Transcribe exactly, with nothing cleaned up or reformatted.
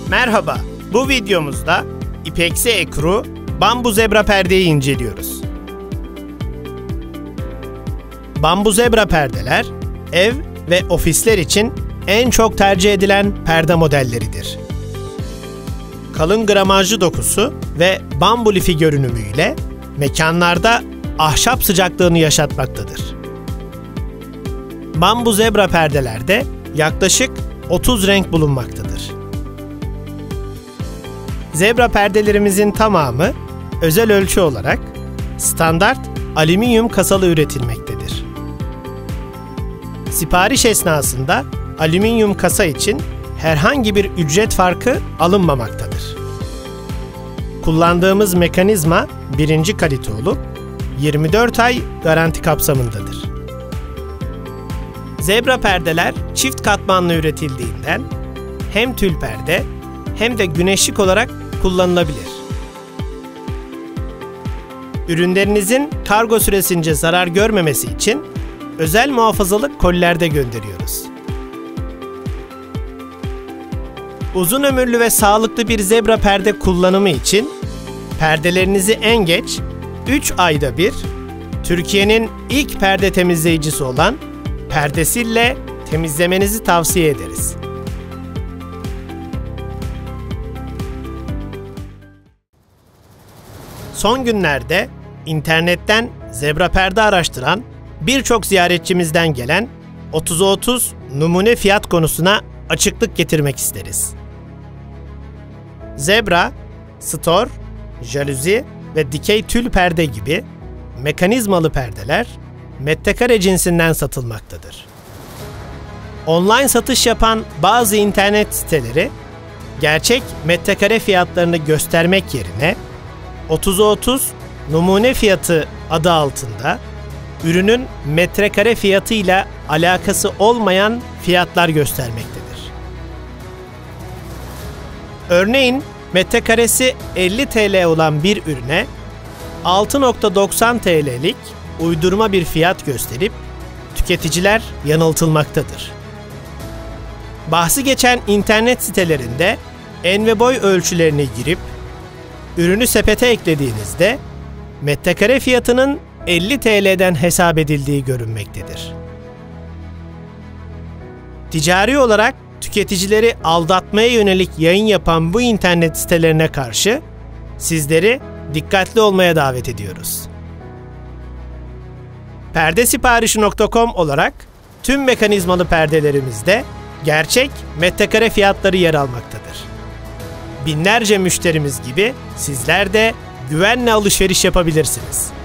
Merhaba, bu videomuzda İpeksi Ekru bambu zebra perdeyi inceliyoruz. Bambu zebra perdeler, ev ve ofisler için en çok tercih edilen perde modelleridir. Kalın gramajlı dokusu ve bambu lifi görünümüyle mekanlarda ahşap sıcaklığını yaşatmaktadır. Bambu zebra perdelerde yaklaşık otuz renk bulunmaktadır. Zebra perdelerimizin tamamı özel ölçü olarak standart alüminyum kasalı üretilmektedir. Sipariş esnasında alüminyum kasa için herhangi bir ücret farkı alınmamaktadır. Kullandığımız mekanizma birinci kalite olup yirmi dört ay garanti kapsamındadır. Zebra perdeler çift katmanlı üretildiğinden hem tül perde hem de güneşlik olarak kullanılabilir. Ürünlerinizin kargo süresince zarar görmemesi için özel muhafazalık kolilerde gönderiyoruz. Uzun ömürlü ve sağlıklı bir zebra perde kullanımı için perdelerinizi en geç üç ayda bir Türkiye'nin ilk perde temizleyicisi olan Perdesil'le temizlemenizi tavsiye ederiz. Son günlerde internetten zebra perde araştıran birçok ziyaretçimizden gelen otuza otuz numune fiyat konusuna açıklık getirmek isteriz. Zebra, stor, jaluzi ve dikey tül perde gibi mekanizmalı perdeler metrekare cinsinden satılmaktadır. Online satış yapan bazı internet siteleri gerçek metrekare fiyatlarını göstermek yerine otuza otuz numune fiyatı adı altında ürünün metrekare fiyatıyla alakası olmayan fiyatlar göstermektedir. Örneğin metrekaresi elli TL olan bir ürüne altı nokta doksan TL'lik uydurma bir fiyat gösterip tüketiciler yanıltılmaktadır. Bahsi geçen internet sitelerinde en ve boy ölçülerini girip ürünü sepete eklediğinizde metrekare fiyatının elli TL'den hesap edildiği görünmektedir. Ticari olarak tüketicileri aldatmaya yönelik yayın yapan bu internet sitelerine karşı sizleri dikkatli olmaya davet ediyoruz. perdesiparişi nokta com olarak tüm mekanizmalı perdelerimizde gerçek metrekare fiyatları yer almaktadır. Binlerce müşterimiz gibi sizler de güvenle alışveriş yapabilirsiniz.